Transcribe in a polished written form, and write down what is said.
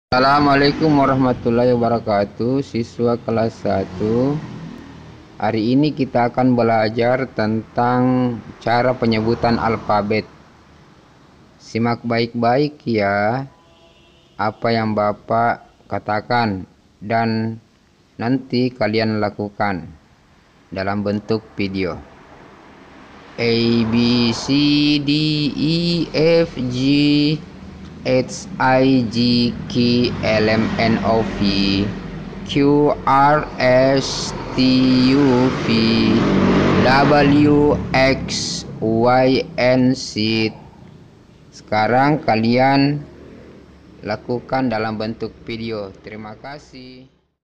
Assalamualaikum warahmatullahi wabarakatuh, siswa kelas 1. Hari ini kita akan belajar tentang cara penyebutan alfabet. Simak baik-baik ya apa yang Bapak katakan dan nanti kalian lakukan dalam bentuk video. A, B, C, D, E, F, G, H, I, J, K, L, M, N, O, P, Q, R, S, T, U, V, W, X, Y, and Z. Sekarang kalian lakukan dalam bentuk video. Terima kasih.